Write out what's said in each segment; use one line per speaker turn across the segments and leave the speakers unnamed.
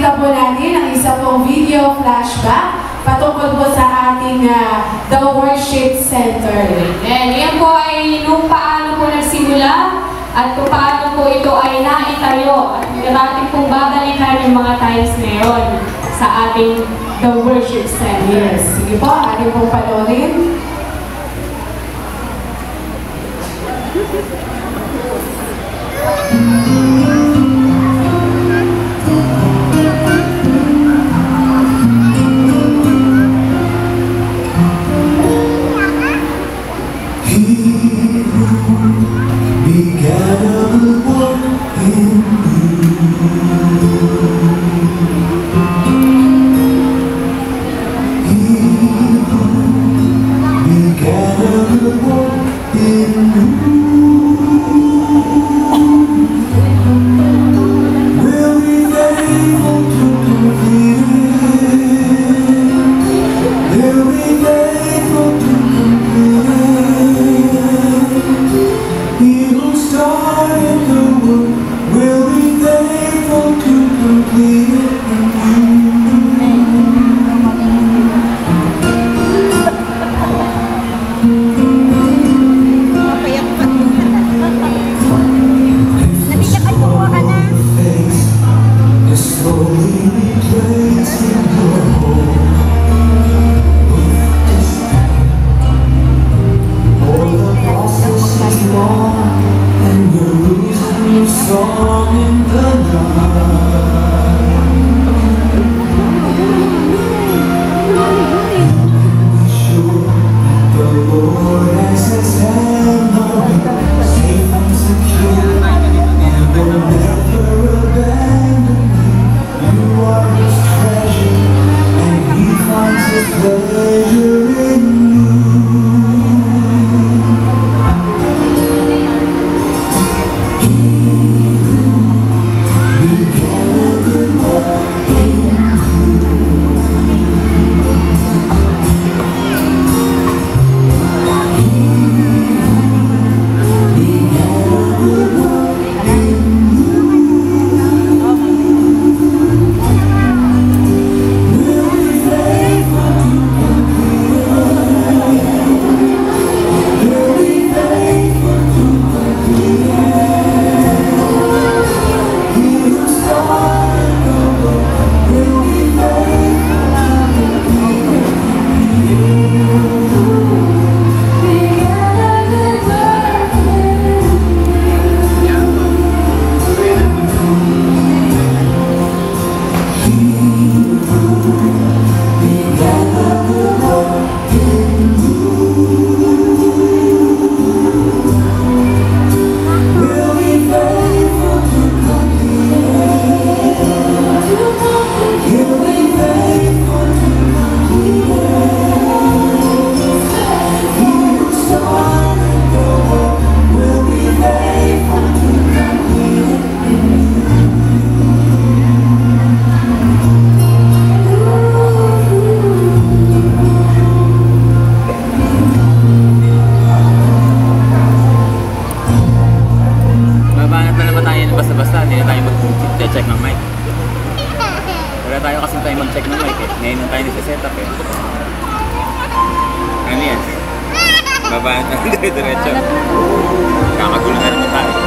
ipapakita po natin ang isa pong video flashback patungkol po sa ating The Worship Center.
Yan po ay nung paano po nagsimula at kung paano po ito ay naitayo at natin pong babalikan yung mga times na yun sa ating The Worship Center.
Yes. Sige po, ating pong panoorin.
check ng mic. Wala tayo kasi tayo mag-check ng mic eh. Ngayon lang tayo nasa-set up eh. Ano yan? Babaan tayo diretso. Kakagulo na naman tayo.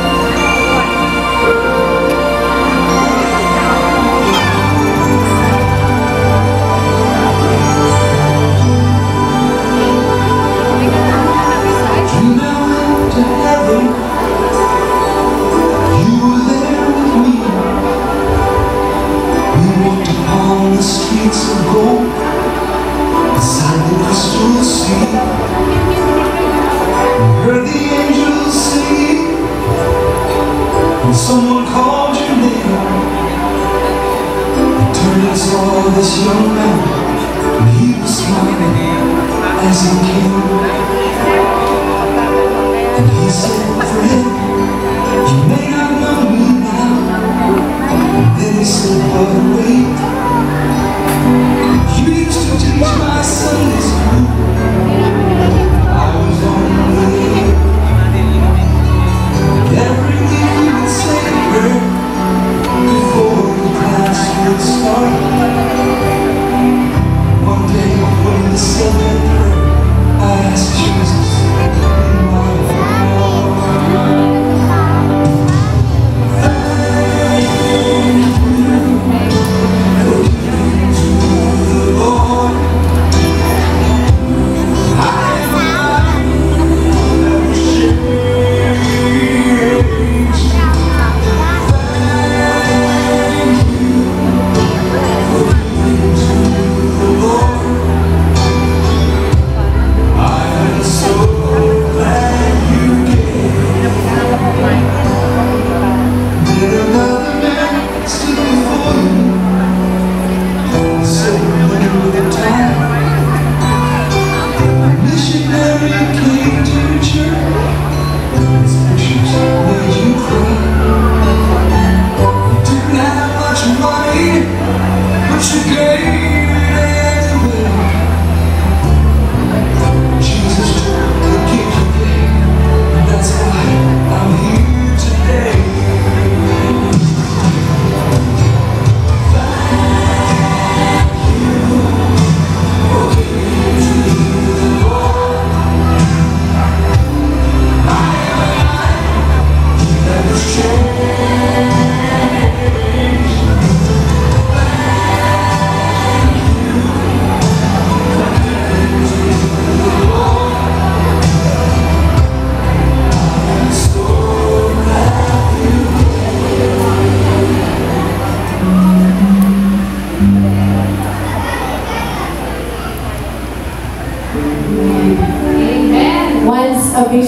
Someone called your name. I turned and saw this young man, and he was smiling as he came. And he said, "Friend, you may not know me now." And then he said, "But wait, you used to teach my Sunday school. I was on the way. Every week we would say a prayer before the class would start."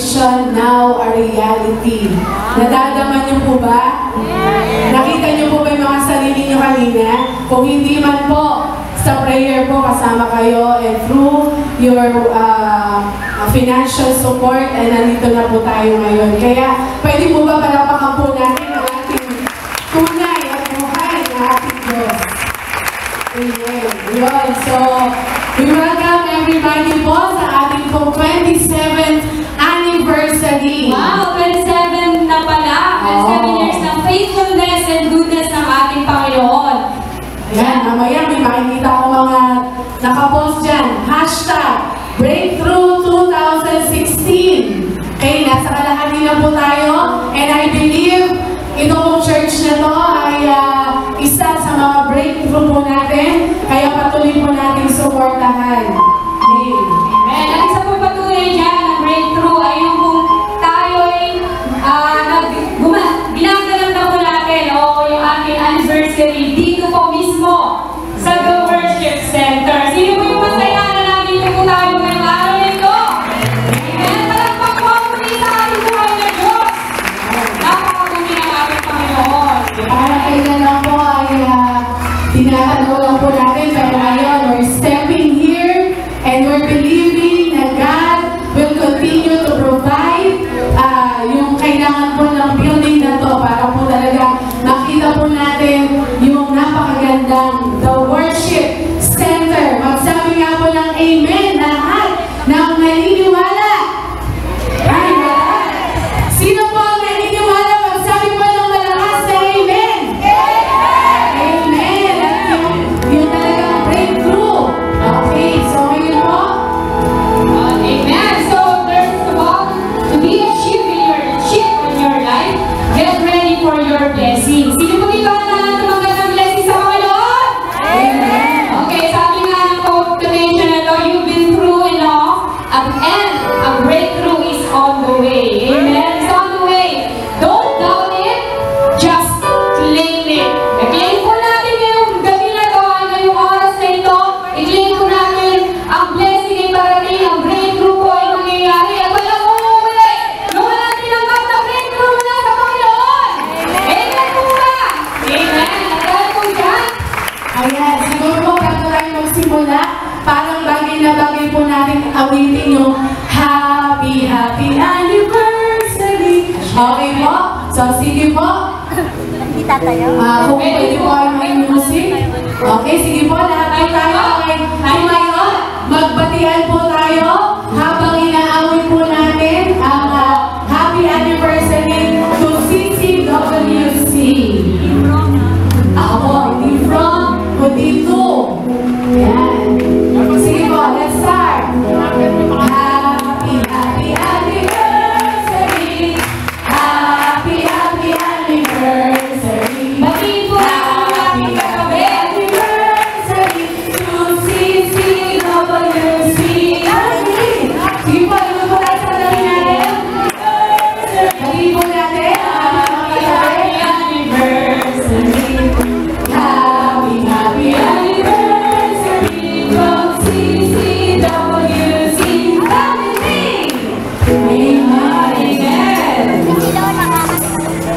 vision now a reality. Nadadama niyo po ba? Nakita niyo po ba yung mga sarili niyo kanina? Kung hindi man po, sa prayer po kasama kayo and through your financial support ay nandito na po tayo ngayon. Kaya pwede po ba palapakan po natin ang ating tunay at buhay na ating Diyos. Amen. Yun. So, we welcome everybody po sa ating pong 27th anniversary.
Wow, 27 na pala. 27 years ng faithfulness and goodness ng ating Panginoon.
Yan, mamaya may makikita ko mga nakapost dyan. Hashtag Breakthrough 2016. Okay, nasa kalahati na po tayo. And I believe ito pong church na to ay isa sa mga breakthrough po natin. Kaya patuloy po natin suportahan. Okay.
Amen. At isa po patuloy dyan ng breakthrough ay yung kung tayo ay ginagalang na po natin o yung ating anniversary dito po mismo sa The Worship Center. Sino po yung masaya na nandito po tayo ngayong araw nito? Amen. Palakpak po ang muli sa ating buhay na Diyos. Napakabuli ng ating Panginoon.
Para kailan lang po ay tinatanong lang po natin. Pero ngayon, we're stepping here and we're believing na God will continue to provide yung kailangan po ng building na to para po talaga makita po natin yung napakagandang The Worship Center. Magsabi nga po ng Amen lahat ng naniniwala. Ay, wala. Sino po ang naniniwala? Magsabi po ng malakas na Amen. Amen. At yung talagang breakthrough. Okay, so ngayon po,
Amen. So there's about to be a shift in your life. Get ready for your blessings. Sino po dito ang tumanggap ng blessings sa Panginoon?
Amen.
Okay, sabi nga ng quotation na to, you've been through enough and a breakthrough is on the way. Amen. It's on the way. Don't doubt it. Just claim it. I-claim po natin yung gabi na to, ngayong oras na ito. I-claim po natin ang blessing ay parating, ang breakthrough po ay mangyayari. At walang umuwi. Yung wala tinanggap na breakthrough mula sa Panginoon. Amen po ba? Amen. At dahil po dyan,
ayan, siguro po bago tayo magsimula, parang bagay na bagay po natin awitin yung Happy, Happy Anniversary. Okay po? So, sige po.
Hindi tatayo.
Kung pwede po kayo may music. Okay, sige po. Lahat po tayo ay tumayo. Magbatian po tayo habang inaawit po natin ang Happy Anniversary to CCWC. Ako, hindi from, kundi to. Yan. Sige po, let's start. Happy, happy anniversary. Happy, happy anniversary.
batiin po natin ang ating kagabi.
Anniversary to CCWC. Sige po, ano po tayo sa dali natin? Dali po natin.
Happy anniversary.
Happy, happy anniversary from CCWC family. Amen.
Hindi daw nakakasama.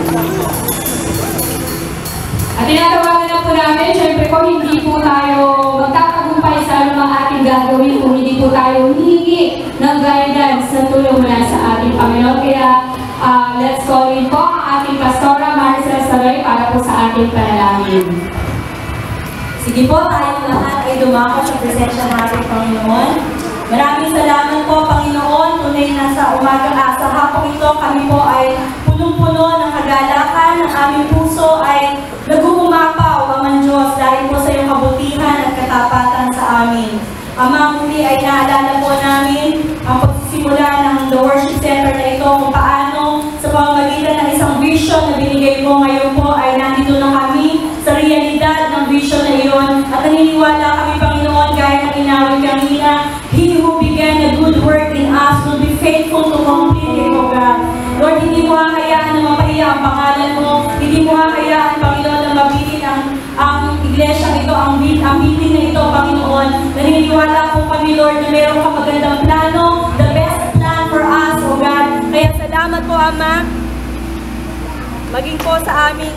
At tinatawagan na po namin, syempre po hindi po tayo magtatagumpay sa anumang ating gagawin kung hindi po tayo humingi ng guidance na tulong mula sa ating Panginoon. Kaya let's call in po ang ating Pastora Maricel Saloy para po sa ating panalangin.
Sige po, tayong lahat ay dumako sa presensya ng ating Panginoon. Maraming salamat po, Panginoon. Tunay na sa umaga sa hapong ito, kami po ay punong-puno ng kagalakan. Ang aming puso ay nag-uumapaw, Amang Diyos, dahil po sa iyong kabutihan at katapatan sa amin. Ama, muli ay naalala po namin ang pagsisimula ng The Worship Center na ito, kung paano sa pamamagitan ng isang vision na binigay mo ngayon po ay nandito na kami sa realidad ng vision na iyon. At naniniwala kami, Panginoon, gaya ng inawit kanina, He who began a good work in us will be faithful to complete it, O God. Lord, hindi mo hahayaan na mapahiya ang pangalan mo. Hindi mo hahayaan, Panginoon, na maging po sa aming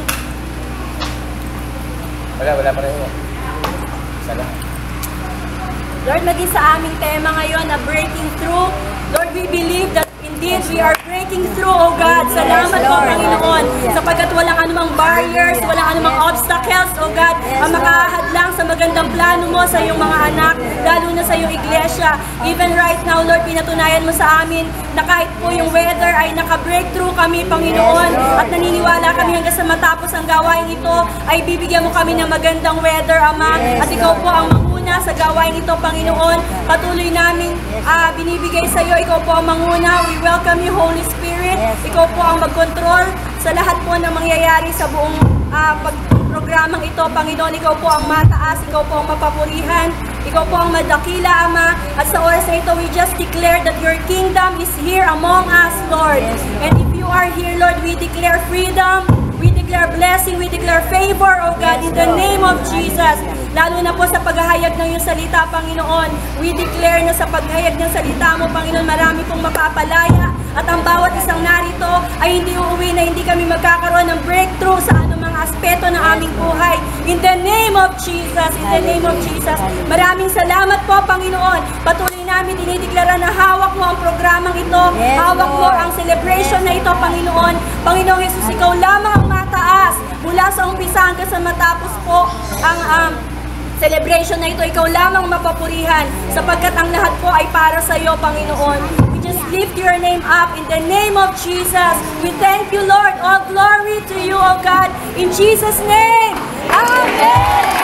Wala pa rin mo. Isa lang.
Lord, maging sa aming tema ngayon na breaking through. Lord, we believe that indeed we are breaking through, oh God. Salamat po, Panginoon, sapagkat walang anumang barriers, walang anumang obstacles, oh God, ang makahadlang sa magandang plano mo sa iyong mga anak, lalo na sa iyong iglesia. Even right now, Lord, pinatunayan mo sa amin na kahit po yung weather ay naka-breakthrough kami, Panginoon, at naniniwala kami hanggang sa matapos ang gawain ito, ay bibigyan mo kami ng magandang weather, Ama, at ikaw po ang manguna sa gawain ito, Panginoon. Patuloy namin binibigay sa iyo, ikaw po ang manguna. We welcome you, Holy Spirit. Ikaw po ang mag-control sa lahat po ng mangyayari sa buong programang ito, Panginoon. Ikaw po ang mataas, ikaw po ang mapapurihan, ikaw po ang madakila, Ama. At sa oras na ito, we just declare that your kingdom is here among us, Lord. And if you are here, Lord, we declare freedom, we declare blessing, we declare favor, oh God, in the name of Jesus. Lalo na po sa paghahayag ng iyong salita, Panginoon. We declare na sa paghahayag ng salita mo, Panginoon, marami pong mapapalaya. At ang bawat isang narito ay hindi uuwi na hindi kami magkakaroon ng breakthrough sa anumang aspeto ng aming buhay. In the name of Jesus, in the name of Jesus. Maraming salamat po, Panginoon. Patuloy namin dinideklara na hawak mo ang programang ito. Hawak mo ang celebration na ito, Panginoon. Panginoong Jesus, ikaw lamang ang mataas. Mula sa umpisa hanggang sa matapos po ang celebration na ito, ikaw lamang mapapurihan sapagkat ang lahat po ay para sa iyo, Panginoon. We just lift your name up in the name of Jesus. We thank you, Lord. All glory to you, O God, in Jesus' name. Amen.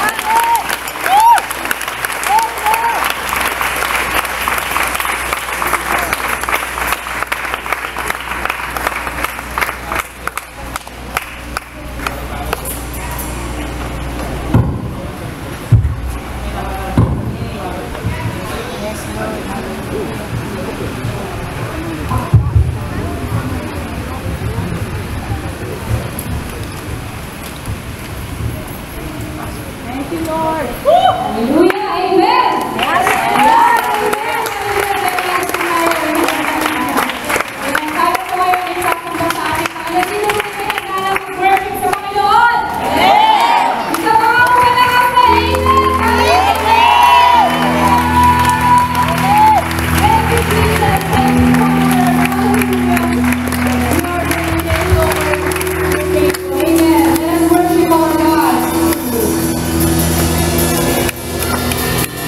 Hallelujah! Amen! Yes! Kaya ko kayo isaktong ba sa ating Panginoon? Sino mo kayo naglalap ng worship sa Panginoon? Amen! Isa pa nga po na sa Amen! Amen! Thank you, Jesus! Thank you, Father! Hallelujah! Amen! Let us worship our God!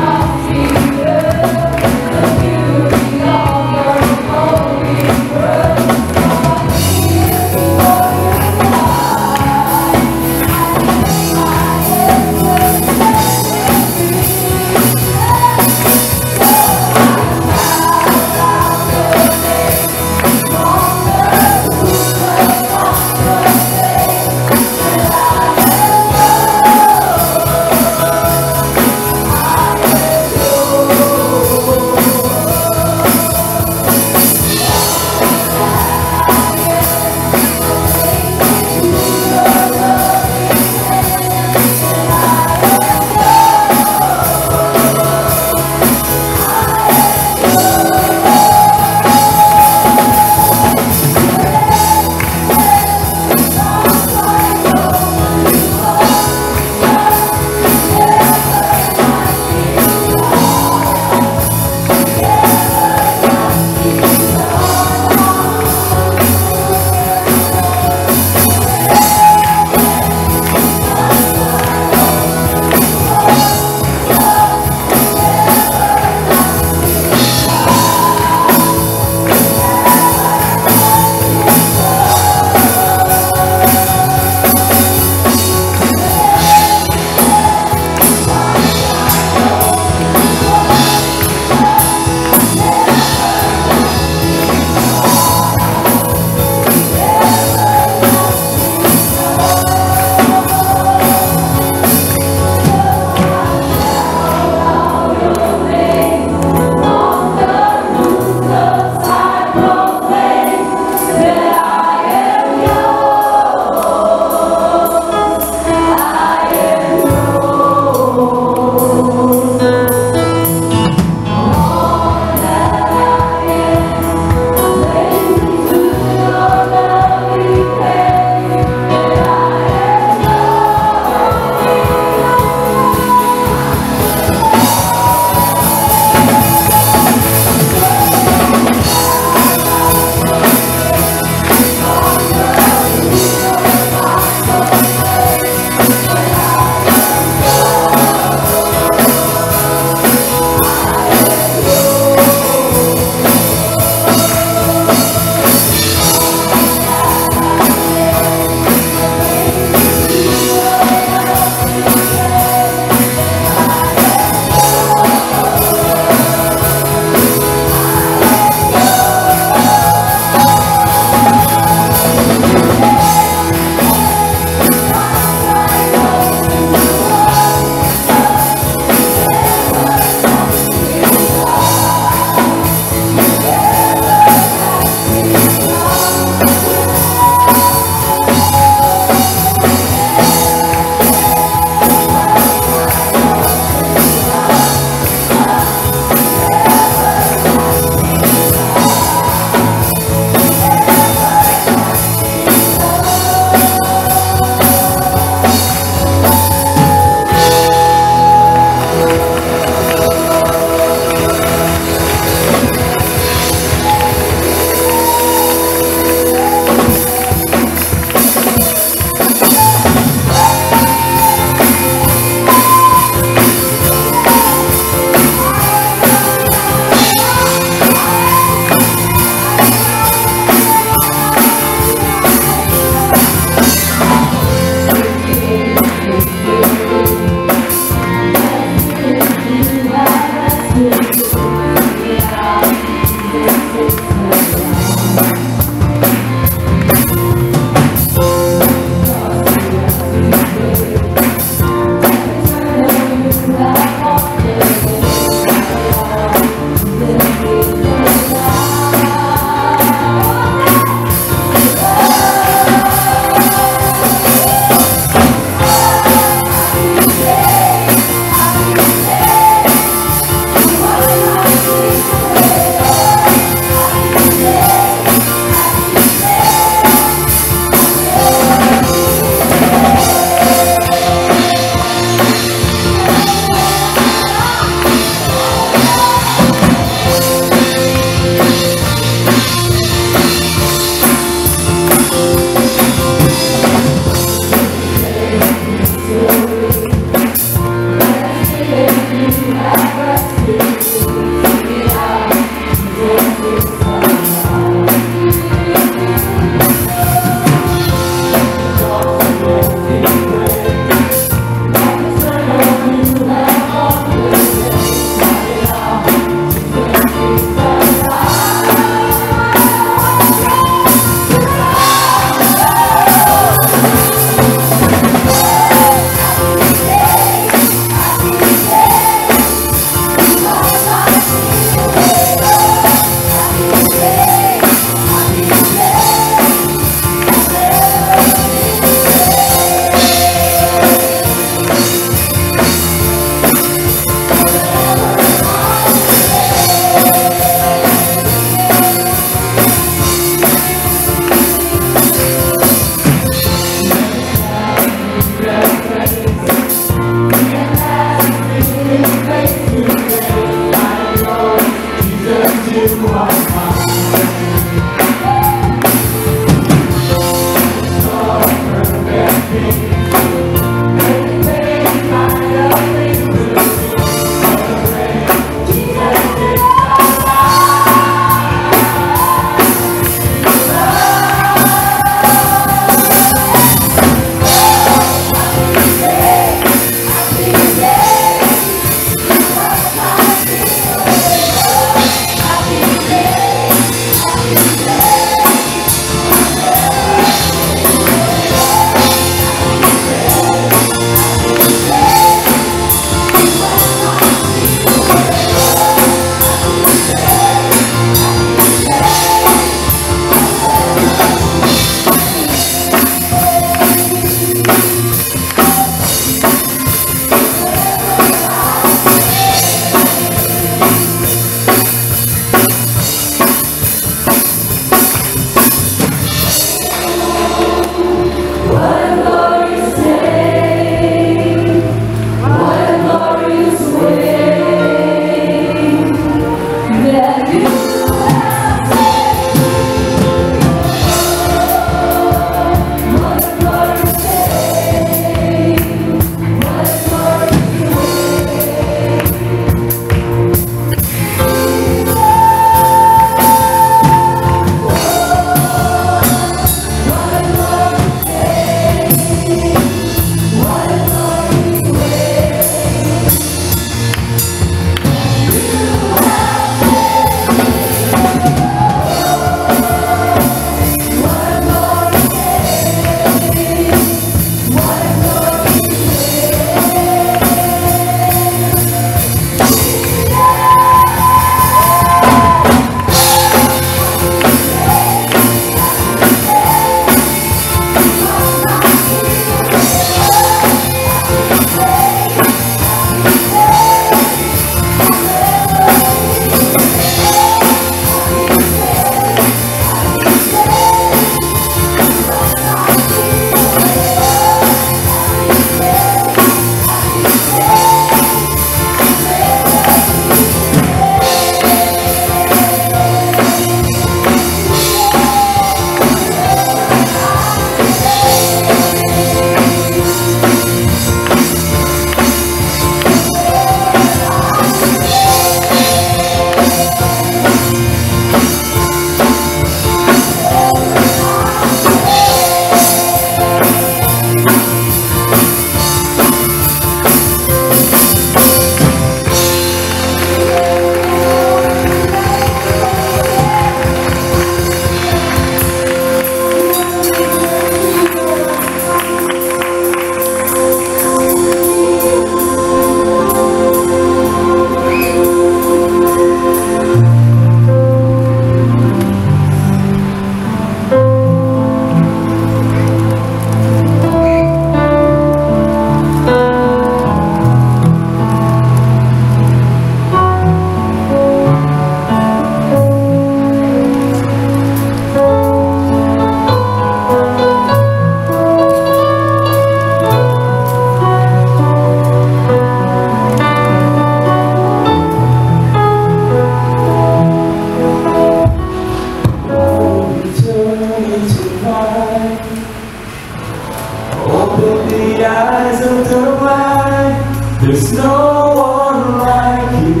There's no one like you,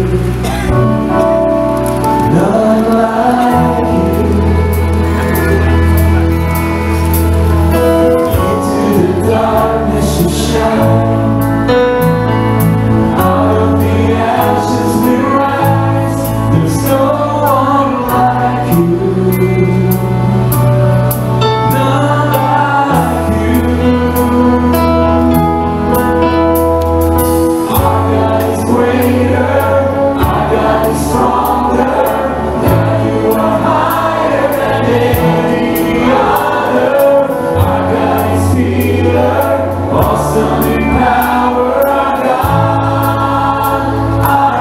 none like you. Into the darkness you shine, out of the ashes we rise. There's no one like you, none like you. Our God is greater, our God is stronger. God, you are higher than any other. Our God is healer, awesome in power. Our God, our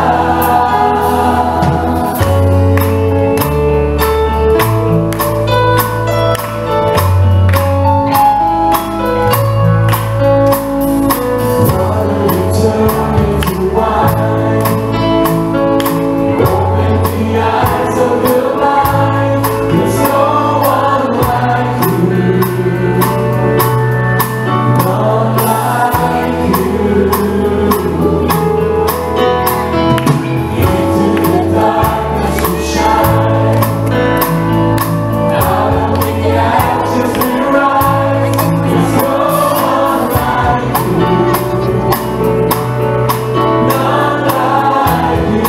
water you turn into wine, open the eyes of the blind. There's no one like you, none like you. Into the darkness you shine, out of the ashes we rise. There's no one like you, none like you.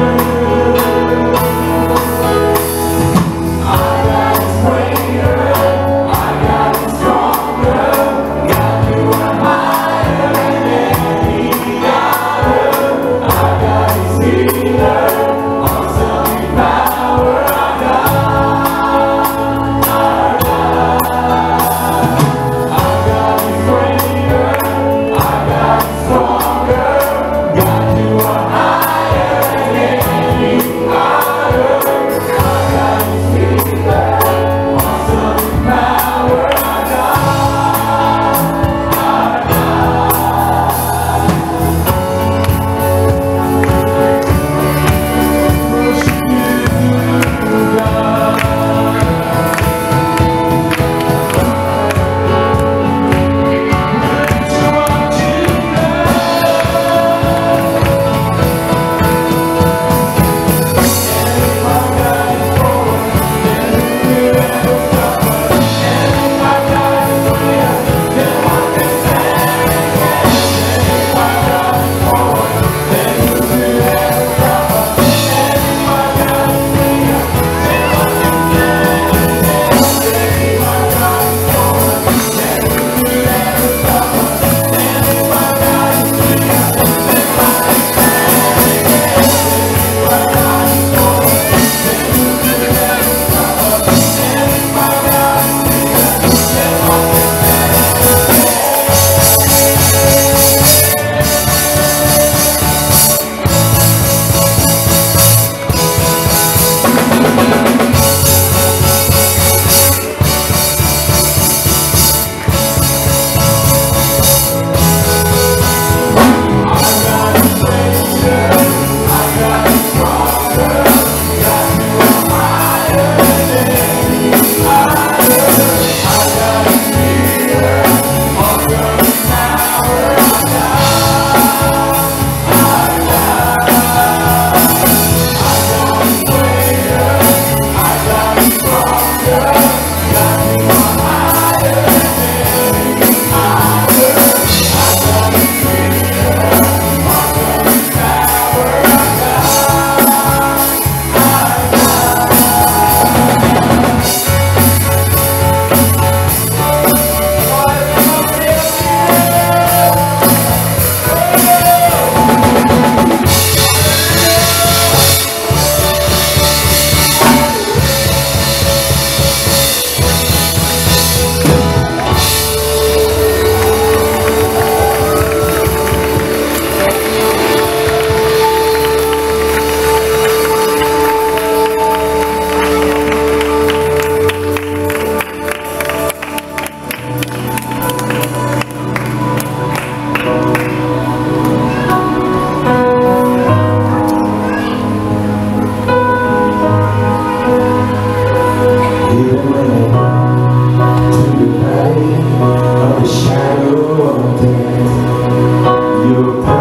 Our God is greater, our God is stronger. God, you are higher than any other. Our God is healer, awesome in power. Our God, our God is greater, our God is stronger. God, you are higher than any other. Our God is healer, awesome in power. Our worship you, God. Lift you up, of the shadow of death, your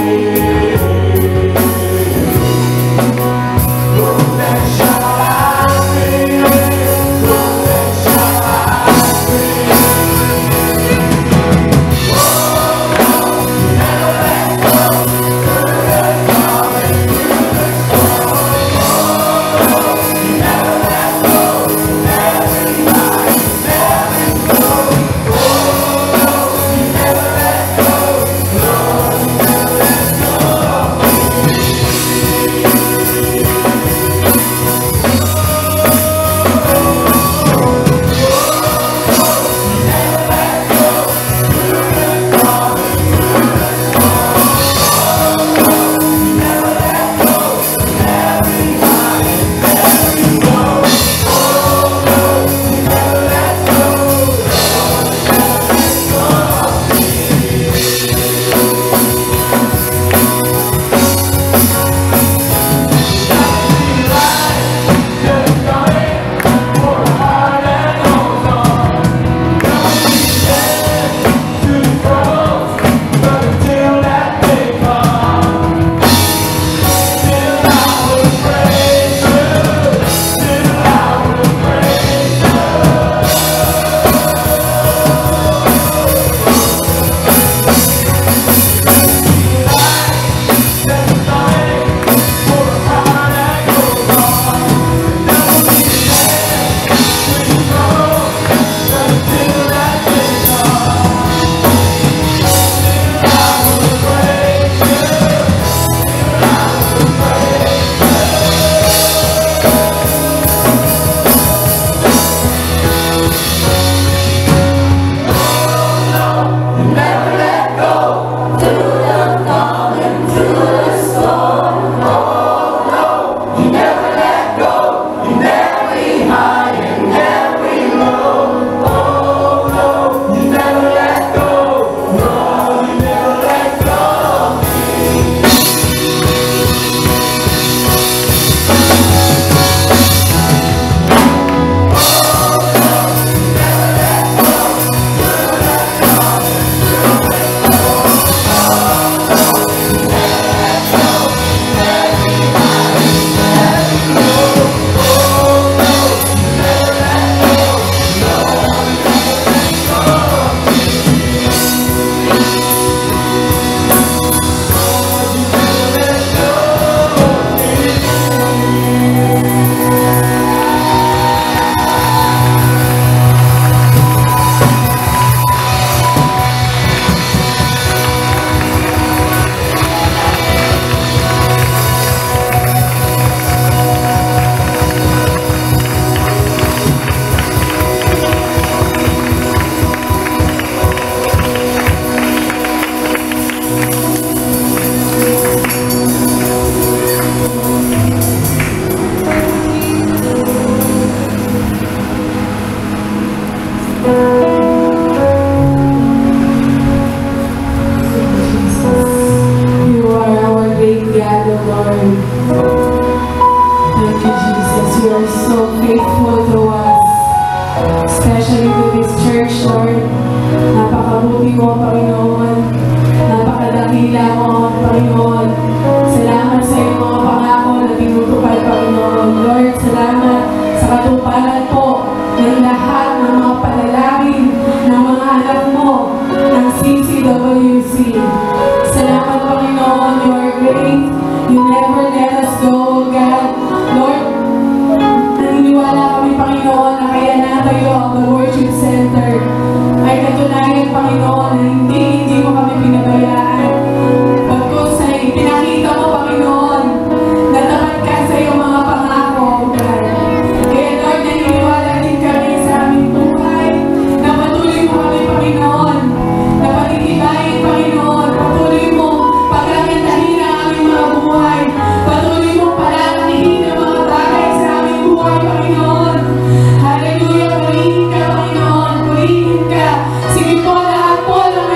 Sige po, lahat po ng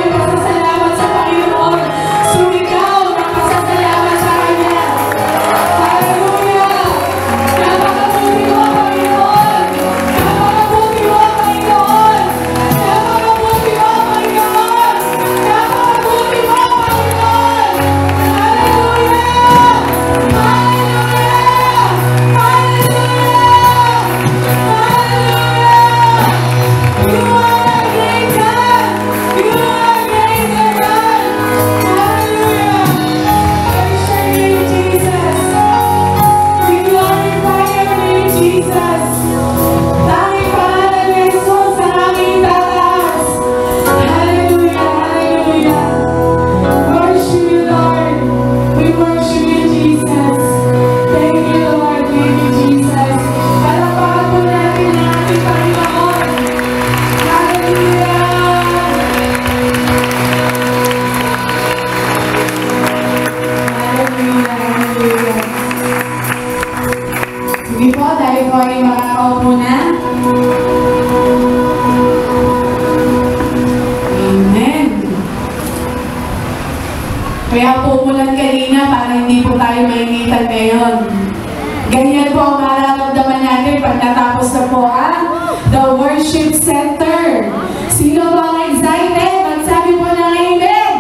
naman kanina para hindi po tayo mainitan ngayon. Ganyan po ang mararamdaman natin pag natapos na po ang The Worship Center. Sino ba ang excited? Magsabi po ng amen!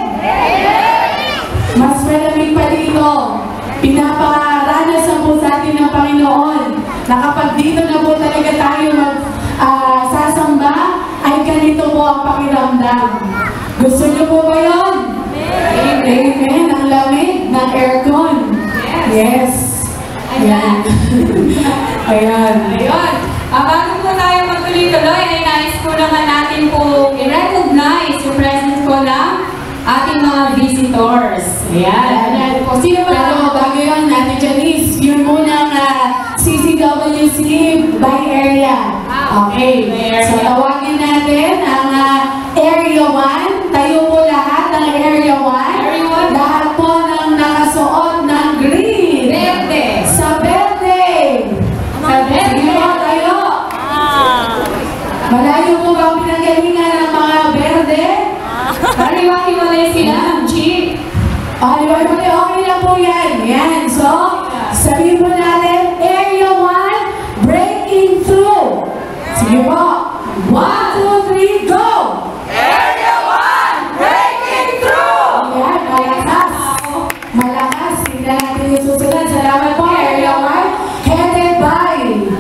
Mas malamig pa dito. Pinaparanas po sa atin ng Panginoon na kapag dito na po talaga tayo sasamba, ay ganito po ang pakiramdam. Gusto niyo po ba yun? Amen. Ang lamig ng aircon. Yes. Ayan. Ayan.
Ayun. Bago po tayo magtuloy-tuloy, ay nais po naman natin po i-recognize yung presence po ng ating mga visitors. Ayan. Ayan po. Sino ba?
Pero bago yun, Ate Janice, yun munang CCWC by area. Okay. So tawagin natin ang Area 1. Tayo po lahat ng Area 1. Lahat po ng nakasuot ng green.
Verde.
Sa verde.
Sa verde.
Sige po, tayo. Malayo po ba ang pinanggalingan ng mga verde?
Pariwaki-walay sila ng jeep.
Okay lang po yan. Yan. So, sabihin po natin, Area 1, breaking through. Sige po. 1, 2, 3, go!
Area 1, breaking through!
Yan, malakas. Malakas. Tingnan natin yung susunod. Salamat po, Area 1. Headed by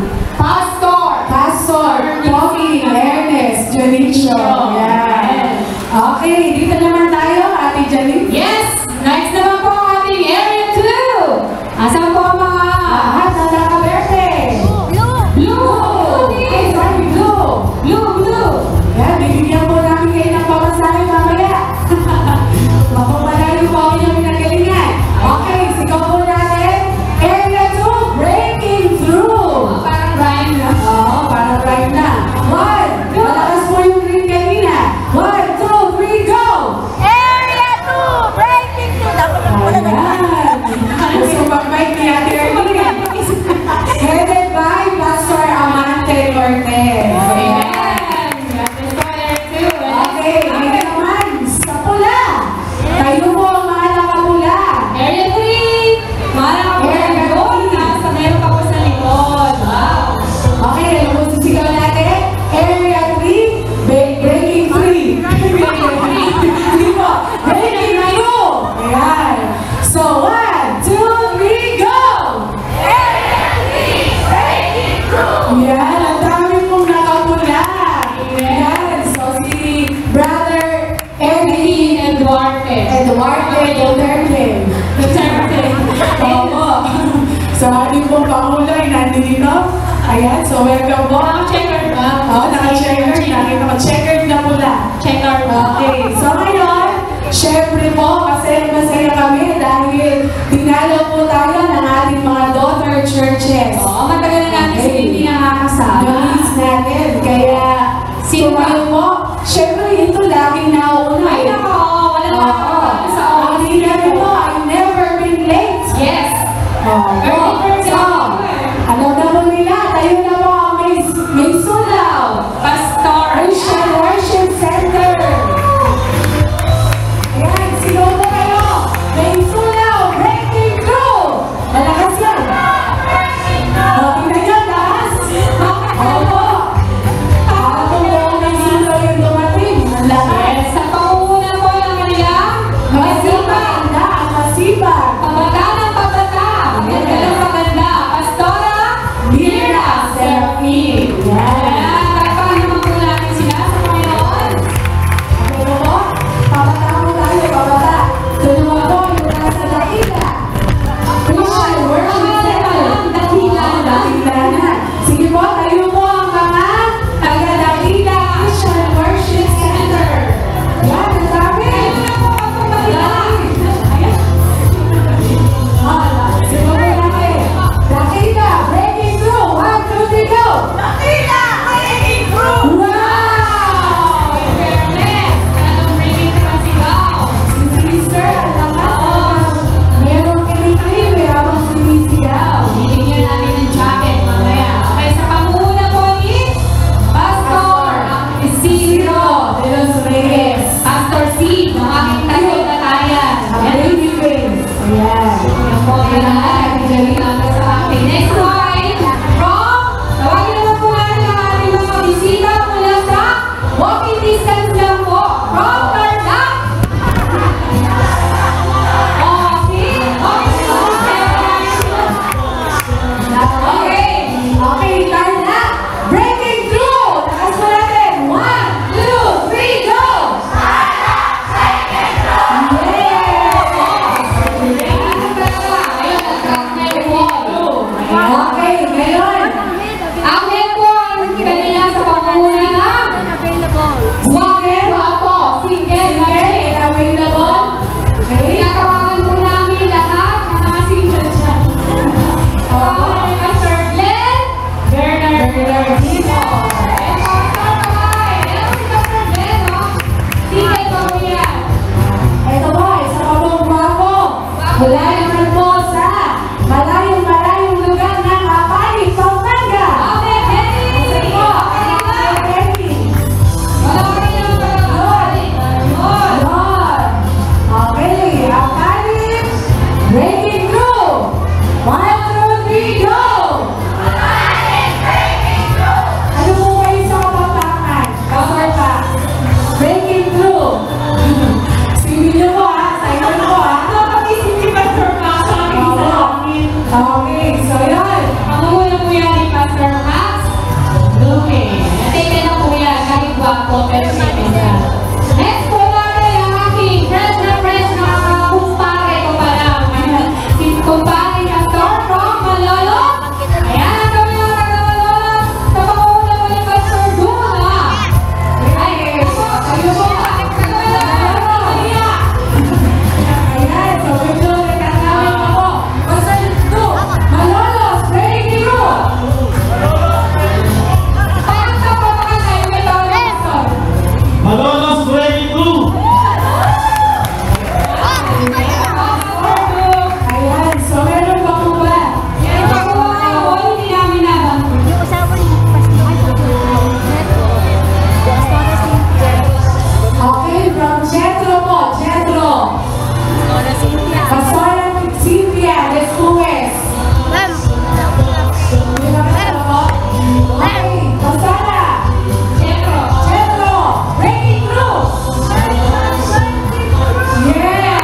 Pastor Pogi Ernest Janicio. Yan. Okay, dito naman tayo, Ate Janice.
Yes! Next naman po ang ating Area 2. Asan po ang mga
Lahat na naka-verde.
blue?
Okay, sorry, blue.
Blue.
Yan, bibigyan po namin kayo ng pamasahe mamaya. Mapapalayo po ang inyong pinagalingan. Okay, sigaw po natin. Area 2, breaking through.
Parang rhyme na.
Oo, parang right na. 1, malakas po yung green kanina. 1, 2, 3, go!
Area 2, breaking through. Dapat ang wala na.
Ayan. Gusto mag-bike ni Ate Erlina. Headed by Pastor Amante Cortez.
Ayan. That's for Area 2.
Okay, dito naman, sa pula. Tayo po ang mga nakapula.
Area 3. Mahal ako
Area
doon. Nasa meron pa po sa likod. Wow.
Okay, ano po sisigaw natin? Area 3, breaking free. Hindi po, breaking through. Ayan. So, 1, 2, 3, go! Ayan, ang dami pong nakapula. Ayan, so si Brother Eddie
and Duarte.
Eduardo Duterte. Opo. So, ating pong Pangulo ay nandito. Ayan, so welcome po.
Checker ba?
Oo, naka-checkered. Nakita ko, checkered na pula.
Checker.
Okay, so ngayon, syempre po, masaya kami dahil dinalo po tayo ng ating mga daughter churches.
Oo, matagal na natin sila hindi nakakasama.
Na-miss natin, kaya
Sino ba?
tumayo po. Syempre, ito laging nauna.
Ay, nako. Wala na ako. Sa
Ang sinabi mo, I've never been late.
Yes.
Opo. So, alam na po nila, tayo na po ang may sulaw.
Pastor.
Christian Worship Center. Ayan, sino po kayo? May sulaw, breaking through. Malakas yan. Tingnan nyo, taas. Opo. Para po may sulaw yung dumating. Ang lakas.
Sa pangunguna po ng kanilang
Masipag. Ang masipag.
pabata ng pabata. Ang ganda ng galing naman sa akin. Next slide. From, tawagin naman po natin ang ating mga bisita mula sa walking distance lang po. From Tarlac.
Okay, Tarlac. Breaking through. Takas mo natin. 1, 2, 3, go! Okay, ngayon.
Ang headphone, kanina sa pangunguna na. Single, wapo. Single,
Okay, available. Okay.
Tinatawagan po namin lahat ng mga single dyan. Pastor Glenn, Bernard Dino. Single pa po yan.
Ito po, isa pa pong gwapo. Mula naman po sa malayong lugar ng Apali, Pampanga.
Okay, Benny!
Isa po, ang Benny.
Wala ka rin ang pagkakasali. Ayun.
Lord. Okay, Apali. Breaking through. 1, 2, 3, go! Ano po kayo sa kapampangan? Pastor pa. Breaking through. Singin niyo po ha, sa inyo po ha.
Napag-isip ni Pastor Max sa aking salamin.
Okay, so yun.
Pangunguna po yan ni Pastor Max. Okay. Natake na po yan. Kahit guwapo, pero taken na. Next po natin ang aking friends na kumpare ko pala. Si kumpare na Star from Malolo. Ayan ang kami mga taga-Malolo. Sa pangunguna po ni Pastor Duma. Ay, kayo po. Taga-Malolo. Halika.
Ayan, so medyo nagkakaroon ako. Basta ito, Malolos, breaking through.
Pakanta po mga kayo. May tawag na Pastor.
Malolos breaking through.
Ayan, so meron pa po ba?
Yan pa po ako. Hindi namin nabanggit.
Okay, from Jetro po, Jetro. Pastora Cynthia, Despues. Di ba kasama po? Okay, Pastora. Jetro, breaking through. Yes.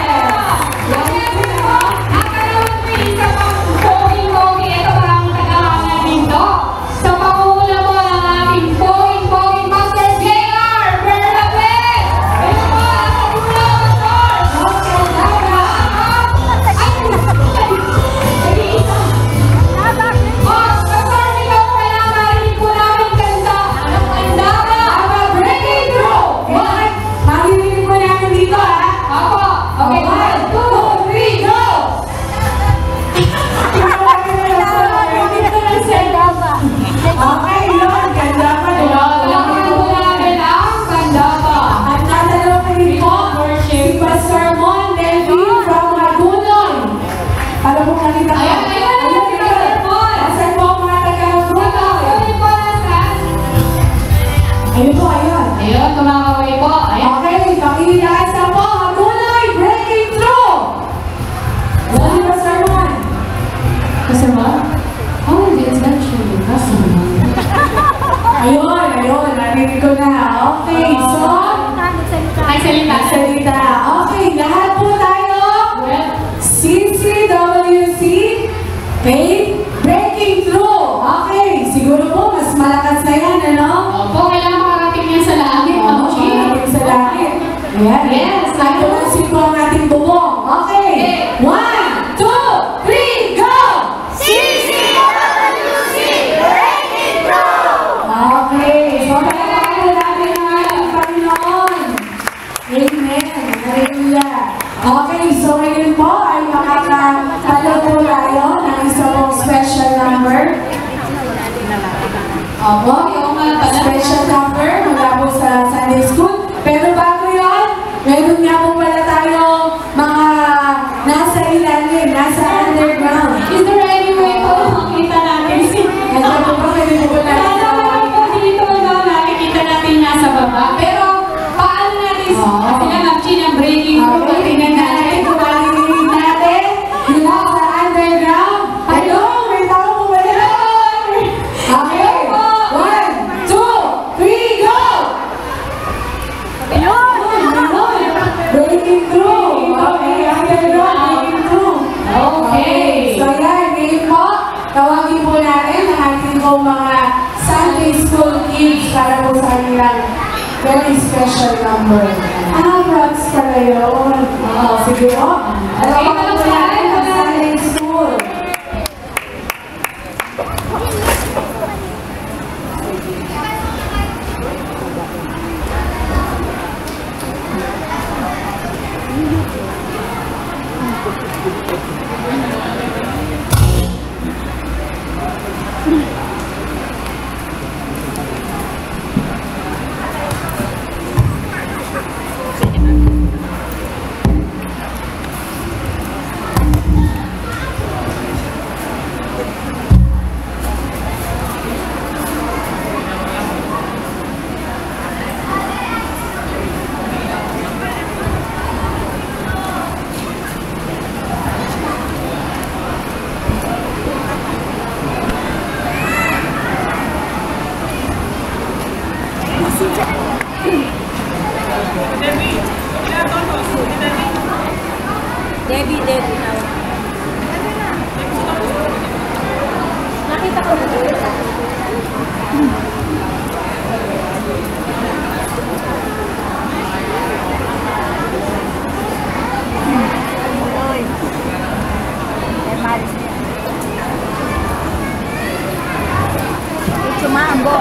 Breaking through. What? Maririnig mo namin dito ha.
Okay,
1, 2, 3, go! Okay, yun. Ganda pa, di ba? At nadalaw pa rin po si Pastor Mon Delvin from Hagunon. Para po nakita ko.
Ayan, si Pastor Mon.
Pastor po mga taga-Hagunon. Ayun po, ayun.
Ayun, kumakaway po. Ayan.
Okay, pakililakas na po. Hagunoy, breaking through! Wala si Pastor Mon.
Pastor Mon? Oh, it's not true. Pastor Mon.
Ayun, narinig ko na. Okay, so,
Ay, salita.
salita. Okay, lahat po tayo.
Well,
CCWC, okay, breaking through. Okay, siguro po, mas malakas na yan, ano?
opo, kailangan makarating yan sa langit.
Oo,
Ma'am G.
makarating sa langit. Ayan.
Yes.
At tumasin po ang ating bubong. Okay, 1, 2, 3, go! Okay, so palalakan natin ang ating Panginoon. Amen. Hallelujah. Okay, so ngayon po ay makakatalo po tayo ng isa pong special number. Opo,
Oo nga pala.
special number mula po sa Sunday School. Pero bago yun, meron nga po pala tayo mga nasa ilalim, nasa underground.
Is there any way po na makita natin si...
Ito po pa kayo po natin.
Kailangan po dito na nakikita natin nasa baba. Pero, paano natin...
Oo.
Kasi nga, Ma'am G, ang breaking po.
Okay, tingnan natin kung maririnig natin mula sa underground. para po sa kanilang very special number. Props pala yun. Sige po. Alam mo po natin ang Sunday School.
Debbie na. Nakita ko na dito. Sumambo.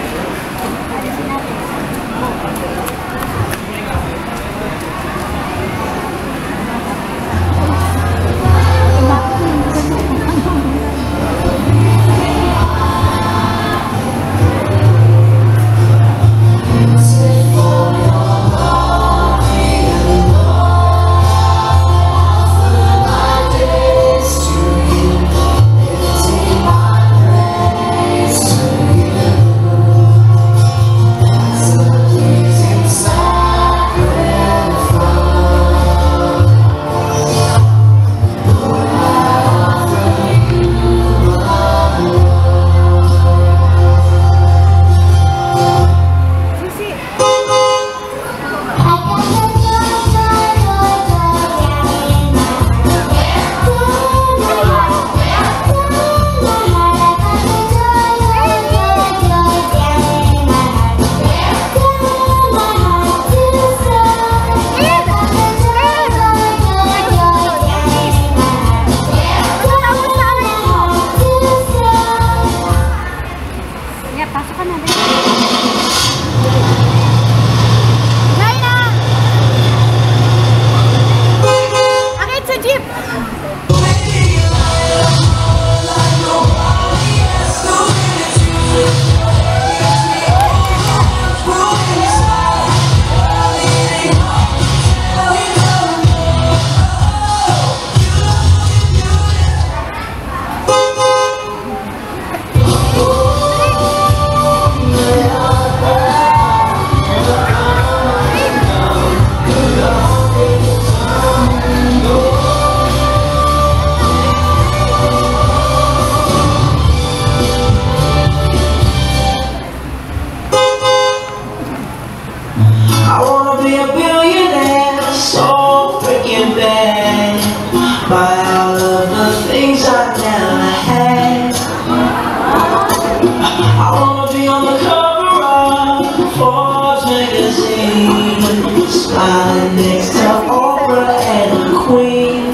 Next to Oprah and the Queen.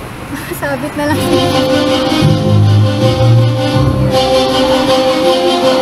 Sabit na lang.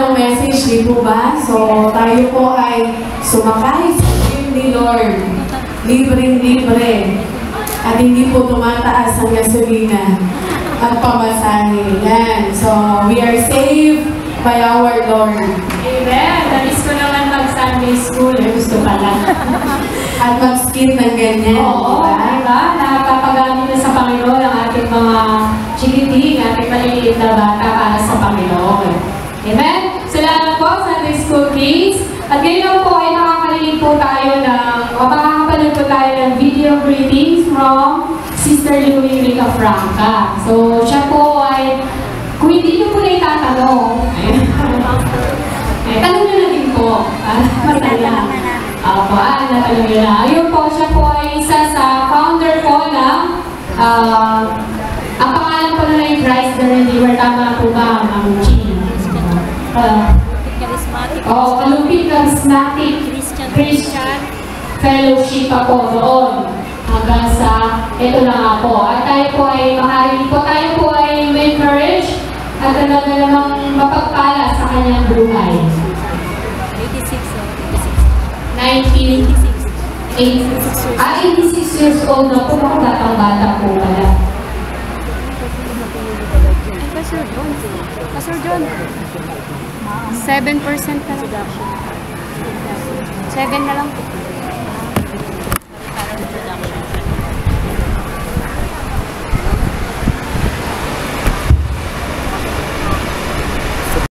anong message, di po ba? So, tayo po ay sumakay sa dream ni Lord. Libreng-libre. At hindi po tumataas ang gasolina at pamasahe. Yan. So, we are saved by our Lord.
Amen. Namiss ko naman mag-Sunday school. Gusto pala.
At mag-skip ng ganyan.
Oo, diba? Nakakapagamit na sa Panginoon ang ating mga chikiting, ating maliliit na bata para sa Panginoon. Amen? Salamat po, Sunday School Kids. At ngayon po ay makakarinig po tayo makakapanood po tayo ng video greetings from Sister Louie Rica Franca. So, siya po ay, kung hindi nyo po na itatanong, tanong nyo na din po. Masaya. Natanong nyo na. Ayun po, siya po ay isa sa founder po ng ang pangalan po na yung Christ the Redeemer. Tama po ba ang Chi? Kalupit Charismatic Christian Fellowship ako doon. Hanggang sa ito na nga po. At tayo po ay makarinig po. Tayo po ay may courage at talaga namang mapagpala sa kanyang buhay. 86 years old na po. Batang-bata po pala.
Pastor John. 7% na lang. 7 na lang po.